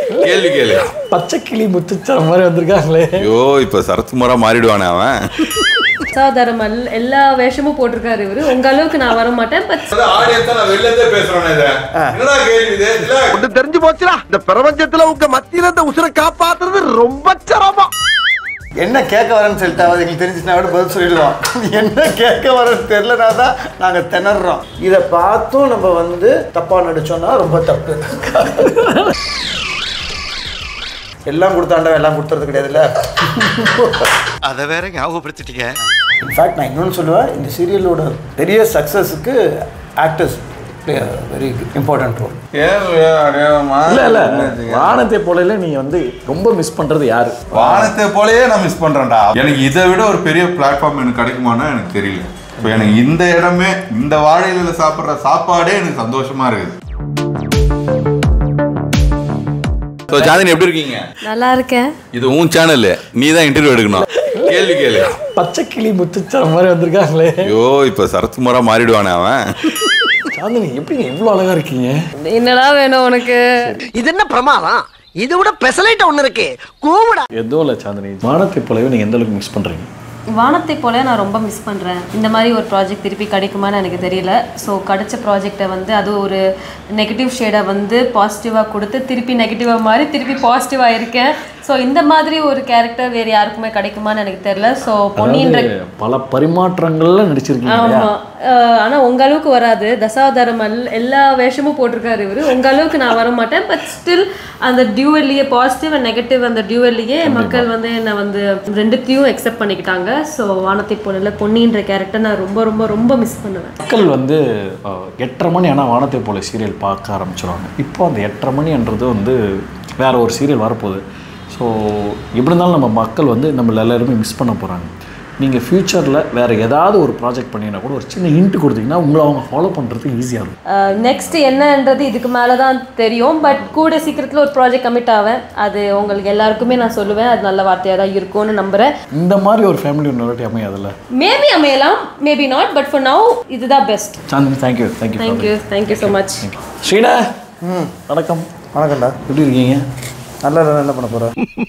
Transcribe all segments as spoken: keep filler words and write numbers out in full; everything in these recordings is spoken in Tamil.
கேள்வி கேளு. பச்சை கிளி முத்துச்சரம் மாதிரி வந்திருக்காங்களே. ஐயோ இப்ப சரத்குமாரா மாறிடுவானே அவன். சாதாரண எல்லா வேஷமும் போட்டிருக்காரு இவரு. உங்க அளவுக்கு நான் வர மாட்டேன். ஒன்று தெரிஞ்சு போச்சுடா, இந்த பிரபஞ்சத்துல உங்க மத்தியில இந்த உசுரை காப்பாத்துறது ரொம்ப சிரமம். என்ன கேட்க வரேன்னு சொல்லிட்டு எங்களுக்கு தெரிஞ்சுச்சுன்னா விட பதில் சொல்லிடுவோம். என்ன கேட்க வரேன்னு தெரியலனா தான் நாங்கள் திணறோம். இதை பார்த்தும் நம்ம வந்து தப்பா நடிச்சோம்னா ரொம்ப தப்பு. எல்லாம் கொடுத்தாண்டா எல்லாம் கொடுத்துறது கிடையாதுல்ல. அதை வேற ஞாபகப்படுத்திட்டீங்க. இன்ஃபேக்ட் நான் இன்னொன்று சொல்லுவேன், இந்த சீரியலோட பெரிய சக்ஸஸுக்கு actors play a very important role. இல்ல இல்ல வானத்தை போலல நீங்க வந்து ரொம்ப மிஸ் பண்றது யாரு? வானத்தை போலயே நான் மிஸ் பண்றேன்டா. எனக்கு இதை விட ஒரு பெரிய பிளாட்ஃபார்ம் எனக்கு கிடைக்குமானா எனக்கு தெரியல. இப்போ எனக்கு இந்த இடமே, இந்த வாழையில சாப்பிட்ற சாப்பாடே எனக்கு சந்தோஷமா இருக்குது. ஸோ சாந்தினி எப்படி இருக்கீங்க? நல்லா இருக்கேன். இது உன் சேனல், நீ தான் இன்டர்வியூ எடுக்கணும். கேள்வி கேளு. பச்சை கிளி முத்துச்சரம் மாதிரி வந்திருக்காங்களே. ஐயோ இப்ப சரத்குமாரா மாறிடுவானே அவன். சாந்தினி எப்படிங்க இவ்வளோ அழகா இருக்கீங்க? என்னடா வேணும் உனக்கு? இது என்ன பிரமாதம்? இது விட பெசலைட் ஒண்ணு இருக்கு, கூவுடா. எதுவும் இல்லை சாந்தினி, வானத்தை போலவே நீங்க எந்த அளவுக்கு மிஸ் பண்றீங்க? வானத்தை போல நான் ரொம்ப மிஸ் பண்ணுறேன். இந்த மாதிரி ஒரு ப்ராஜெக்ட் திருப்பி கிடைக்குமான்னு எனக்கு தெரியல. ஸோ கிடைச்ச ப்ராஜெக்டை வந்து அது ஒரு நெகட்டிவ் ஷேடை வந்து பாசிட்டிவாக கொடுத்து திருப்பி நெகட்டிவாக மாறி திருப்பி பாசிட்டிவாக இருக்கேன். ஸோ இந்த மாதிரி ஒரு கேரக்டர் வேறு யாருக்குமே கிடைக்குமான்னு எனக்கு தெரியல. ஸோ பொன்னியின் பல பரிமாற்றங்கள்ல நடிச்சிருக்கீங்க. ஆமாம், ஆனால் உங்கள் அளவுக்கு வராது. தசாவதாரம் எல்லா வேஷமும் போட்டிருக்காரு இவர். உங்கள் அளவுக்கு நான் வர மாட்டேன். பட் ஸ்டில் அந்த டியூவல்லையே பாசிட்டிவ் அண்ட் நெகட்டிவ், அந்த டியூவல்லையே மக்கள் வந்து என்னை வந்து ரெண்டுத்தையும் எக்ஸெப்ட் பண்ணிக்கிட்டாங்க. ஸோ வானத்தை போல பொன்னின்ற கேரக்டர் நான் ரொம்ப ரொம்ப ரொம்ப மிஸ் பண்ணுவேன். மக்கள் வந்து எட்டரை மணி ஆனால் வானத்தை போல சீரியல் பார்க்க ஆரம்பிச்சிடுவாங்க. இப்போ அந்த எட்டரை மணின்றது வந்து வேற ஒரு சீரியல் வரப்போகுது. ஸோ எப்படி இருந்தாலும் நம்ம மக்கள் வந்து நம்மள எல்லாருமே மிஸ் பண்ண போகிறாங்க. நீங்கள் ஃப்யூச்சரில் வேறு ஏதாவது ஒரு ப்ராஜெக்ட் பண்ணிங்கன்னா கூட ஒரு சின்ன ஹிண்ட் கொடுத்தீங்கன்னா உங்களை அவங்க ஃபாலோ பண்ணுறதுக்கு ஈஸியாக இருக்கும். நெக்ஸ்ட் என்னன்றது இதுக்கு மேலே தான் தெரியும். பட் கூட சீக்கிரத்தில் ஒரு ப்ராஜெக்ட் கமிட் ஆவேன். அது உங்களுக்கு எல்லாருக்குமே நான் சொல்லுவேன். அது நல்ல வார்த்தையாக தான் இருக்கும்னு நம்புகிறேன். இந்த மாதிரி ஒரு ஃபேமிலி இன்னொரு அமையாதில்ல? மேபி அமையலாம், maybe not. But for now இதுதான் best. Chandini thank you thank you thank you thank you so much. Sreena ம் வணக்கம். வணக்கம்டா. எப்படி இருக்கீங்க? நல்லா என்ன பண்ண போகிறேன்?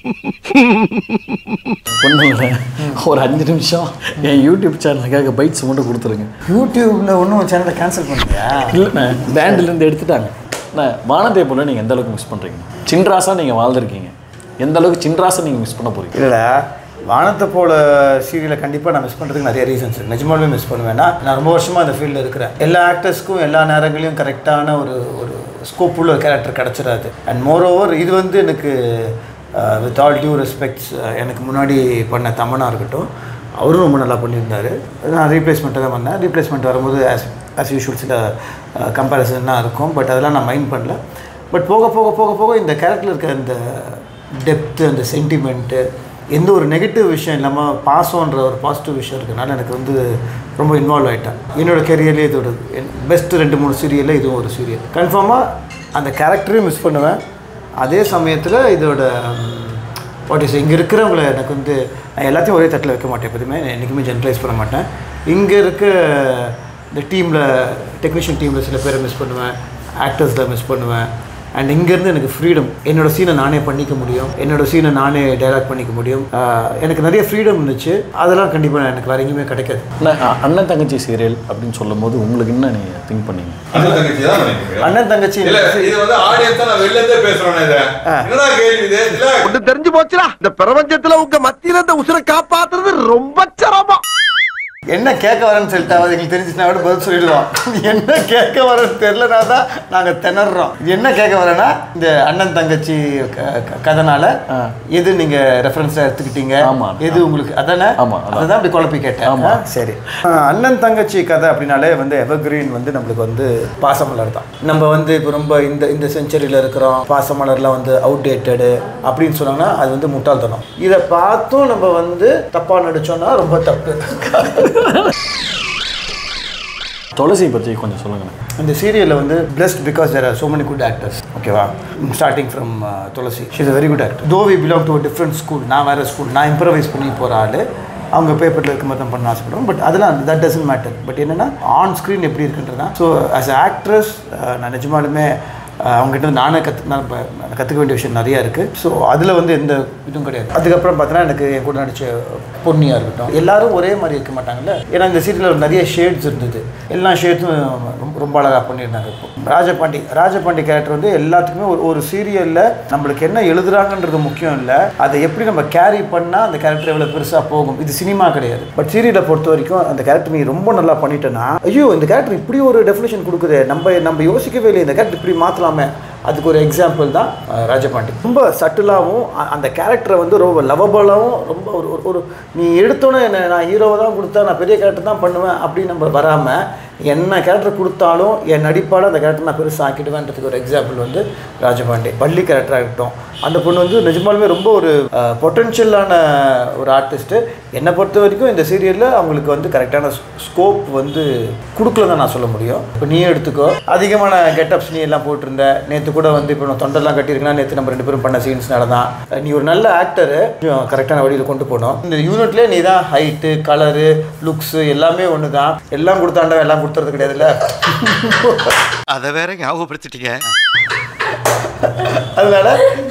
ஒன்றும் இல்லை, ஒரு அஞ்சு நிமிஷம் என் யூடியூப் சேனலுக்காக பைட்ஸ் மட்டும் கொடுத்துருங்க. யூடியூப்பில் ஒன்றும் சேனலை கேன்சல் பண்ணுறியா? இல்லைண்ணே, பேண்ட்லேருந்து எடுத்துட்டாங்க. அண்ணா வானத்தை போல நீங்கள் எந்த அளவுக்கு மிஸ் பண்ணுறீங்க? சின்ராசா நீங்கள் வாழ்ந்துருக்கீங்க, எந்த அளவுக்கு சின்ராசை நீங்கள் மிஸ் பண்ண போகிறீங்க? இல்லைடா, வானத்தை போல சீரியலை கண்டிப்பாக நான் மிஸ் பண்ணுறதுக்கு நிறைய ரீசன்ஸ் இருக்குது. நிஜமாலுமே மிஸ் பண்ணுவேன்னா, நான் ரொம்ப வருஷமாக அந்த ஃபீல்டில் இருக்கிறேன். எல்லா ஆக்டர்ஸ்க்கும் எல்லா நேரங்களையும் கரெக்டான ஒரு ஒரு ஸ்கோப் உள்ள ஒரு கேரக்டர் கிடச்சிடாது. அண்ட் மோர் ஓவர் இது வந்து எனக்கு வித் ஆல் டியூ ரெஸ்பெக்ட்ஸ் எனக்கு முன்னாடி பண்ண தமனா இருக்கட்டும், அவரும் ரொம்ப நல்லா பண்ணியிருந்தார். நான் ரீப்ளேஸ்மெண்ட்டாக தான் பண்ணேன். ரீப்ளேஸ்மெண்ட் வரும்போது ஆஸ் ஆஸ் யூஷுவல் சில கம்பேரிசன்லாம் இருக்கும். பட் அதெல்லாம் நான் மைண்ட் பண்ணல. பட் போக போக போக போக இந்த கேரக்டரில் இருக்க அந்த டெப்த்து, அந்த சென்டிமெண்ட்டு, எந்த ஒரு நெகட்டிவ் விஷயம் இல்லாமல் பாசம்ன்ற ஒரு பாசிட்டிவ் விஷயம் இருக்கிறனால எனக்கு வந்து ரொம்ப இன்வால்வ் ஆகிட்டேன். என்னோடய கெரியர்லேயே இதோட பெஸ்ட்டு ரெண்டு மூணு சீரியலில் இதுவும் ஒரு சீரியல். கன்ஃபார்மாக அந்த கேரக்டரையும் மிஸ் பண்ணுவேன். அதே சமயத்தில் இதோட வாட் இஸ் இங்கே இருக்கிறவங்கள எனக்கு வந்து நான் எல்லாத்தையும் ஒரே தட்டில் வைக்க மாட்டேன். எப்போதுமே என்றைக்குமே ஜென்ரலைஸ் பண்ண மாட்டேன். இங்கே இருக்க இந்த டீமில், டெக்னீஷியன் டீமில் சில பேரை மிஸ் பண்ணுவேன், ஆக்டர்ஸில் மிஸ் பண்ணுவேன். அண்ட் இங்கேருந்து எனக்கு ஃப்ரீடம், என்னோடய சீனை நானே பண்ணிக்க முடியும், என்னோடய சீனை நானே டைலாக் பண்ணிக்க முடியும். எனக்கு நிறைய ஃப்ரீடம் இருந்துச்சு. அதெல்லாம் கண்டிப்பாக எனக்கு வேறு எங்கேயுமே கிடைக்காது. அண்ணன் தங்கச்சி சீரியல் அப்படின்னு சொல்லும் போது உங்களுக்கு என்ன நீங்கள் திங்க் பண்ணீங்க? அண்ணன் தங்கச்சி தான் நினைக்கிறேன். அண்ணன் தங்கச்சி இல்ல, இது வந்து ஆடியன்ஸ் நான் வெளில இருந்தே பேசுறேன். இத என்னடா கேள்வி இது? இல்ல ஒன்று தெரிஞ்சு போச்சுடா, இந்த பிரபஞ்சத்துல உங்க மத்தியில இந்த உசுரை காப்பாத்துறது ரொம்ப சிரமம். என்ன கேட்க வரேன்னு சொல்லிட்டு எங்களுக்கு தெரிஞ்சுச்சுன்னா விட பதில் சொல்லிடுவோம். என்ன கேட்க வரேன்னு தெரியலனா தான் நாங்கள் திணறோம். என்ன கேட்க வரேன்னா, இந்த அண்ணன் தங்கச்சி கதைனால எது நீங்கள் ரெஃபரன்ஸாக எடுத்துக்கிட்டீங்க, எது உங்களுக்கு அதானே? அதுதான் அப்படி குழப்பி கேட்டேன். ஆமாம், சரி. அண்ணன் தங்கச்சி கதை அப்படின்னாலே வந்து எவர்கிரீன் வந்து நம்மளுக்கு வந்து பாசமலர் தான். நம்ம வந்து இப்போ ரொம்ப இந்த இந்த செஞ்சுரியில் இருக்கிறோம், பாசமலர்லாம் வந்து அவுடேட்டடு அப்படின்னு சொன்னாங்கன்னா அது வந்து முட்டாள்தனம். இதை பார்த்தும் நம்ம வந்து தப்பாக நடித்தோன்னா ரொம்ப தப்பு. துளசி பற்றி கொஞ்சம் சொல்லுங்கள். இந்த சீரியலில் வந்து blessed because there are so many good actors. ஓகேவா, starting from Thulasi, she is a very good actor. Though we belong to a different school. நான் வேறு ஸ்கூல், நான் இம்ப்ரவைஸ் பண்ணி போகிற ஆள், அவங்க பேப்பரில் இருக்க மாதிரி தான் பண்ண ஆசைப்படுவோம். பட் அதெல்லாம் தட் டசன்ட் மேட்டர். பட் என்னென்னா ஆன் ஸ்க்ரீன் எப்படி இருக்குன்றதான். ஸோ ஆஸ் அ ஆக்ட்ரஸ் நான் நிஜமாலுமே அவங்ககிட்ட நானே கற்று நான் கற்றுக்க வேண்டிய விஷயம் நிறையா இருக்குது. ஸோ அதில் வந்து எந்த இதுவும் கிடையாது. அதுக்கப்புறம் பார்த்தீங்கன்னா எனக்கு என் கூட நடித்த பொன்னியாக இருக்கட்டும், எல்லாரும் ஒரே மாதிரி இருக்க மாட்டாங்கல்ல. ஏன்னா இந்த சீரியலில் நிறைய ஷேட்ஸ் இருந்தது, எல்லா ஷேட்ஸும் ரொம்ப ரொம்ப அழகாக பண்ணியிருந்தாங்க. இப்போ ராஜபாண்டி ராஜபாண்டி கேரக்டர் வந்து எல்லாத்துக்குமே ஒரு ஒரு சீரியலில் நம்மளுக்கு என்ன எழுதுறாங்கன்றது முக்கியம் இல்லை, அதை எப்படி நம்ம கேரி பண்ணால் அந்த கேரக்டர் எவ்வளோ பெருசாக போகும். இது சினிமா கிடையாது. பட் சீரியலை பொறுத்த வரைக்கும் அந்த கேரக்டர் நீ ரொம்ப நல்லா பண்ணிட்டேன்னா, ஐயோ இந்த கேரக்டர் இப்படி ஒரு டெஃபினேஷன் கொடுக்குது, நம்ம நம்ம யோசிக்கவே இல்லை, இந்த கேரக்டர் இப்படி மாற்றலாமே. அதுக்கு ஒரு எக்ஸாம்பிள் தான் ராஜபாண்டி. ரொம்ப சட்டிலாகவும் அந்த கேரக்டரை வந்து ரொம்ப லவபலாகவும் ரொம்ப ஒரு ஒரு நீ எடுத்தோன்னே என்ன நான் ஹீரோவை தான் கொடுத்தா நான் பெரிய கேரக்டர் தான் பண்ணுவேன் அப்படின்னு நம்ம வராமல் என்ன கேரக்டர் கொடுத்தாலும் என் நடிப்பால் அந்த கேரக்டர் நான் பெருசாக ஆக்கிடுவேன்றதுக்கு ஒரு எக்ஸாம்பிள் வந்து ராஜபாண்டி. பள்ளி கேரக்டராக இருக்கட்டும், அந்த பொண்ணு வந்து நிஜமாலுமே ரொம்ப ஒரு பொட்டென்ஷியலான ஒரு ஆர்டிஸ்ட்டு. என்னை பொறுத்த வரைக்கும் இந்த சீரியலில் அவங்களுக்கு வந்து கரெக்டான ஸ்கோப் வந்து கொடுக்கலன்னு நான் சொல்ல முடியும். இப்போ நீ எடுத்துக்கோ, அதிகமான கெட்டப்ஸ் நீ எல்லாம் போட்டிருந்த, நேற்று கூட வந்து இப்போ நான் தொண்டெல்லாம் கட்டியிருக்கேன்னா நேற்று நம்ம ரெண்டு பேரும் பண்ண சீன்ஸ்னால தான். நீ ஒரு நல்ல ஆக்டரு, கரெக்டான வழியில் கொண்டு போகணும். இந்த யூனிட்லேயே நீ தான் ஹைட்டு, கலரு, லுக்ஸு எல்லாமே ஒன்று தான். எல்லாம் கொடுத்தாண்டா எல்லாம் கொடுத்துறது கிடையாதுல்ல. அதை வேற ஞாபகப்படுத்திட்டீங்க. அதனால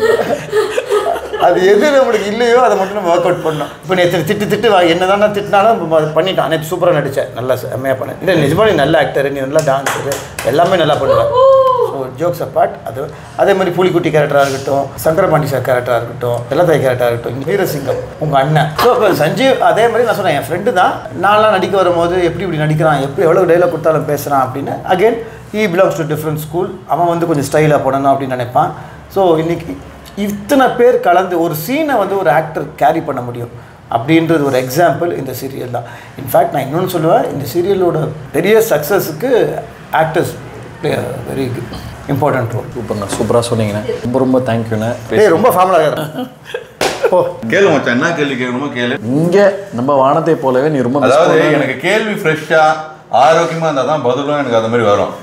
அது எது நம்மளுக்கு இல்லையோ அதை மட்டும் நம்ம ஒர்க் அவுட் பண்ணோம். இப்போ நேற்று திட்டு திட்டு என்ன தானே திட்டினாலும் பண்ணிட்டான். நேற்று சூப்பராக நடித்தேன், நல்லா செம்மையாக பண்ணேன். இல்லை நிஜமாக நீ நல்ல ஆக்டர், நீ நல்லா டான்ஸரு, எல்லாமே நல்லா பண்ணுவேன். ஸோ ஜோக்ஸ் அப்பார்ட் அது அதே மாதிரி புலிக்குட்டி கேரக்டராக இருக்கட்டும், சங்கரபாண்டி சார் கேரக்டராக இருக்கட்டும், வெள்ளத்தாய் கேரக்டராக இருக்கட்டும், வீரசிங்கம் உங்கள் அண்ணன். ஸோ இப்போ சஞ்சீவ் அதே மாதிரி நான் சொன்னேன், என் ஃப்ரெண்டு தான். நான்லாம் நடிக்க வரும்போது எப்படி இப்படி நடிக்கிறான், எப்படி எவ்வளோ டைலாக் கொடுத்தாலும் பேசுகிறான் அப்படின்னு. Again he belongs to different school. அவன் வந்து கொஞ்சம் ஸ்டைலாக போடணும் அப்படின்னு நினைப்பான். ஸோ இன்றைக்கி இத்தனை பேர் கலந்து ஒரு சீனை வந்து ஒரு ஆக்டர் கேரி பண்ண முடியும் அப்படின்றது ஒரு எக்ஸாம்பிள் இந்த சீரியல் தான். இன்ஃபேக்ட் நான் இன்னொன்று சொல்லுவேன், இந்த சீரியலோட பெரிய சக்ஸஸுக்கு actors play very important role. சூப்பர்ண்ணா, சூப்பராக சொன்னீங்கண்ணே. ரொம்ப ரொம்ப தேங்க்யூண்ணே. ரொம்ப ஃபார்மலாக ஓ கேளு மச்சான், என்ன கேள்வி கேட்கணுமோ கேளு. இங்கே நம்ம வானத்தை போலவே நீ ரொம்ப அதாவது எனக்கு கேள்வி ஃப்ரெஷ்ஷாக ஆரோக்கியமாக இருந்தால் தான் பதிலும் எனக்கு அது மாதிரி வரும்.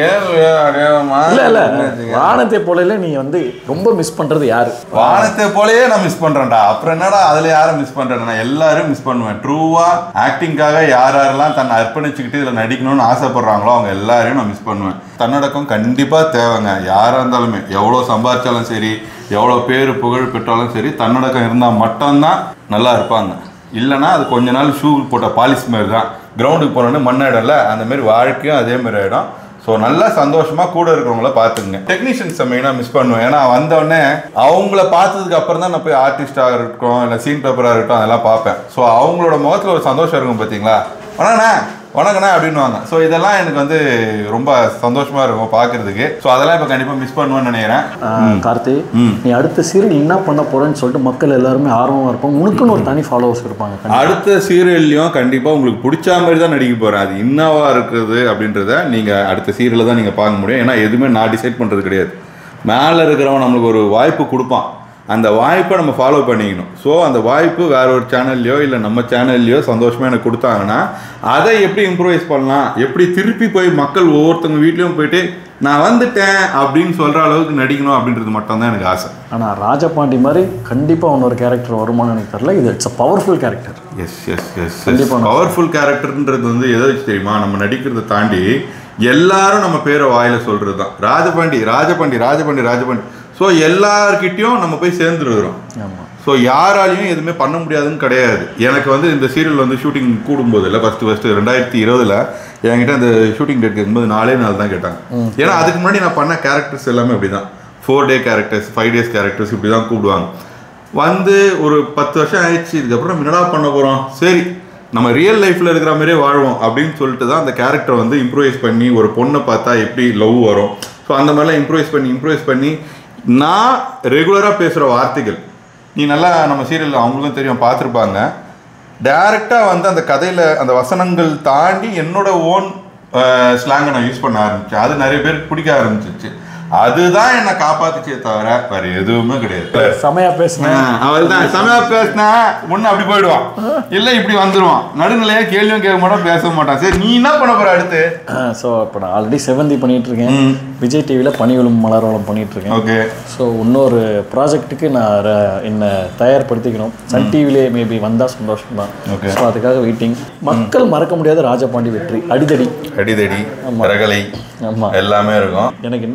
இல்ல இல்ல வானத்தை போல நீ வந்து ரொம்ப மிஸ் பண்றது யாரு? வானத்தை போலயே நான் மிஸ் பண்றேன்டா. அப்புறம் என்னடா அதுல யாரும் மிஸ் பண்றேன்? நான் எல்லாரும் மிஸ் பண்ணுவேன். ட்ரூவா ஆக்டிங்காக யார் யாரெல்லாம் தன்னை அர்ப்பணிச்சுக்கிட்டு இதுல நடிக்கணும்னு ஆசைப்படுறாங்களோ அவங்க எல்லாரையும் நான் மிஸ் பண்ணுவேன். தன்னடக்கம் கண்டிப்பா தேவைங்க. யாரா இருந்தாலுமே எவ்வளவு சம்பாதிச்சாலும் சரி, எவ்வளவு பேர் புகழ் பெற்றாலும் சரி, தன்னடக்கம் இருந்தா மட்டும்தான் நல்லா இருப்பாங்க. இல்லைன்னா அது கொஞ்ச நாள் ஷூ போட்ட பாலிஷ் மாதிரி தான். கிரவுண்டுக்கு போனோன்னு மண்ணாயிடும்ல, அந்த மாதிரி வாழ்க்கையும் அதே மாதிரி ஆயிடும். ஸோ நல்லா சந்தோஷமா கூட இருக்கிறவங்கள பார்த்துங்க. டெக்னீஷியன்ஸை மெயினாக மிஸ் பண்ணுவேன். ஏன்னா வந்தோடனே அவங்கள பார்த்ததுக்கு அப்புறம் தான் நான் போய் ஆர்டிஸ்டாக இருக்கட்டும் இல்லை சீன் பேப்பராக இருக்கட்டும் அதெல்லாம் பார்ப்பேன். ஸோ அவங்களோட முகத்தில் ஒரு சந்தோஷம் இருக்கும் பார்த்தீங்களா, வணக்கண்ணா வணக்கண்ணா அப்படின்வாங்க. ஸோ இதெல்லாம் எனக்கு வந்து ரொம்ப சந்தோஷமா இருக்கும் பார்க்கறதுக்கு. ஸோ அதெல்லாம் இப்போ கண்டிப்பாக மிஸ் பண்ணுவேன்னு நினைக்கிறேன். கார்த்தி, நீ அடுத்த சீரியல் என்ன பண்ண போறேன்னு சொல்லிட்டு மக்கள் எல்லாருமே ஆர்வமாக இருப்பாங்க. உனக்குன்னு ஒரு தனி ஃபாலோவர்ஸ் இருப்பாங்க. அடுத்த சீரியல்லையும் கண்டிப்பாக உங்களுக்கு பிடிச்ச மாதிரி தான் நடிக்க போகிறேன். அது என்னவா இருக்குது அப்படின்றத நீங்கள் அடுத்த சீரியலில் தான் நீங்கள் பார்க்க முடியும். ஏன்னா எதுவுமே நான் டிசைட் பண்ணுறது கிடையாது. மேலே இருக்கிறவன் நம்மளுக்கு ஒரு வாய்ப்பு கொடுப்பான், அந்த வாய்ப்பை நம்ம ஃபாலோ பண்ணிக்கணும். ஸோ அந்த வாய்ப்பு வேற ஒரு சேனல்லையோ இல்லை நம்ம சேனல்லையோ சந்தோஷமாக எனக்கு கொடுத்தாங்கன்னா அதை எப்படி இம்ப்ரூவைஸ் பண்ணலாம், எப்படி திருப்பி போய் மக்கள் ஒவ்வொருத்தவங்க வீட்லேயும் போயிட்டு நான் வந்துட்டேன் அப்படின்னு சொல்கிற அளவுக்கு நடிக்கணும் அப்படின்றது மட்டும்தான் எனக்கு ஆசை. ஆனால் ராஜபாண்டி மாதிரி கண்டிப்பாக ஒன்னொரு கேரக்டர் வருமானு எனக்கு தெரியல. இது it's a powerful character. Yes yes yes powerful கேரக்டர்ன்றது வந்து எதை வச்சு தெரியுமா, நம்ம நடிக்கிறத தாண்டி எல்லாரும் நம்ம பேரை வாயில சொல்கிறது தான் ராஜபாண்டி ராஜபாண்டி ராஜபாண்டி ராஜபாண்டி. ஸோ எல்லார்கிட்டையும் நம்ம போய் சேர்ந்துருக்கிறோம். ஸோ யாராலையும் எதுவுமே பண்ண முடியாதுன்னு கிடையாது. எனக்கு வந்து இந்த சீரியல் வந்து ஷூட்டிங் கூடும்போது இல்லை ஃபஸ்ட்டு ஃபஸ்ட்டு ரெண்டாயிரத்தி இருபதுல என்கிட்ட அந்த ஷூட்டிங் டேட் கேட்கும்போது நாலே நாள் தான் கேட்டாங்க. ஏன்னா அதுக்கு முன்னாடி நான் பண்ண கேரக்டர்ஸ் எல்லாமே அப்படி தான், four day characters, five days characters இப்படி தான் கூப்பிடுவாங்க. வந்து ஒரு பத்து வருஷம் ஆயிடுச்சு, இதுக்கப்புறம் நம்ம என்னடா பண்ண போகிறோம், சரி நம்ம ரியல் லைஃப்பில் இருக்கிற மாதிரியே வாழ்வோம் அப்படின்னு சொல்லிட்டு தான் அந்த கேரக்டரை வந்து இம்ப்ரூவைஸ் பண்ணி ஒரு பொண்ணை பார்த்தா எப்படி லவ் வரும், ஸோ அந்த மாதிரிலாம் இம்ப்ரூவைஸ் பண்ணி இம்ப்ரூவைஸ் பண்ணி நான் ரெகுலராக பேசுகிற வார்த்தைகள் நீ நல்லா நம்ம சீரியலில் அவங்களுக்கும் தெரியும் பார்த்துருப்பாங்க. டைரெக்டாக வந்து அந்த கதையில் அந்த வசனங்கள் தாண்டி என்னோட ஓன் ஸ்லாங்கை நான் யூஸ் பண்ண ஆரம்பித்தேன். அது நிறைய பேருக்கு பிடிக்க ஆரம்பிச்சிச்சு. அதுதான் என்னை காப்பாத்துச்சே தவிர வேற எதுவுமே கிடையாது. செமையா பேசினேன், அவள் தான் செமையா பேசினா முன்ன அப்படி போயிடுவான், இல்லை இப்படி வந்துடுவான், நடுநிலையா கேள்வியும் கேட்க மாட்டான், பேச மாட்டான். சரி நீ என்ன பண்ண போற அடுத்து? ஸோ இப்போ நான் ஆல்ரெடி செவந்தி பண்ணிட்டு இருக்கேன், விஜய் டிவியில் பனிவளும் மலர்வளம் பண்ணிட்டு இருக்கேன். ஓகே. ஸோ இன்னொரு ப்ராஜெக்ட்டுக்கு நான் என்னை தயார்படுத்திக்கணும். சன் டிவிலே மேபி வந்தால் சந்தோஷம் தான். ஓகே. ஸோ அதுக்காக வெயிட்டிங். மக்கள் மறக்க முடியாத ராஜபாண்டி வெற்றி, அடிதடி அடிதடி ரகலை ஆமாம் எல்லாமே இருக்கும். எனக்கு என்ன ஆசைன்னா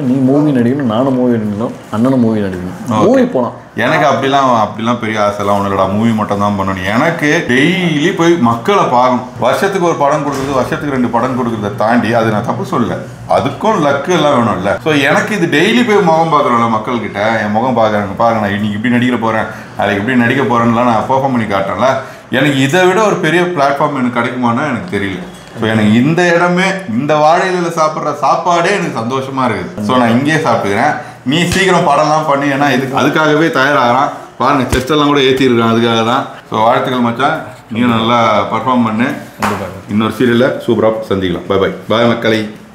நீ மூவி நடிக்கணும், நானும் மூவி நடிக்கணும், அண்ணனும் மூவி நடிக்கணும், மூவி போகலாம். எனக்கு அப்படிலாம் அப்படிலாம் பெரிய ஆசைலாம் ஒன்றும் இல்லடா, மூவி மட்டும் தான் பண்ணணும். எனக்கு டெய்லி போய் மக்களை பார்க்கணும். வருஷத்துக்கு ஒரு படம் கொடுக்குறது, வருஷத்துக்கு ரெண்டு படம் கொடுக்குறத தாண்டி அது நான் தப்பு சொல்லல, அதுக்கும் லக்கு எல்லாம் வேணும்ல. ஸோ எனக்கு இது டெய்லி போய் முகம் பார்க்குறோம்ல மக்கள்கிட்ட, என் முகம் பார்க்குறாங்க பாருங்க, நான் இன்னைக்கு இப்படி நடிக்க போகிறேன், நாளைக்கு இப்படி நடிக்க போகிறேன்லாம் நான் பெர்ஃபார்ம் பண்ணி காட்டுறேன்ல. எனக்கு இதை விட ஒரு பெரிய பிளாட்ஃபார்ம் எனக்கு கிடைக்குமானா எனக்கு தெரியல. ஸோ எனக்கு இந்த இடமே, இந்த வாழையில சாப்பிட்ற சாப்பாடே எனக்கு சந்தோஷமா இருக்குது. ஸோ நான் இங்கேயே சாப்பிட்டுக்கிறேன். நீ சீக்கிரம் படம்லாம் பண்ணி, ஏன்னா இதுக்கு அதுக்காகவே தயாராகிறான் பாருங்க, செஸ்டெல்லாம் கூட ஏற்றிருக்கான் அதுக்காக தான். ஸோ வாழ்த்துக்கள் மச்சான், நீயும் நல்லா பர்ஃபார்ம் பண்ணு. இன்னொரு சீரியலில் சூப்பராக சந்திக்கலாம். பாய் பாய் பாய் மக்களை.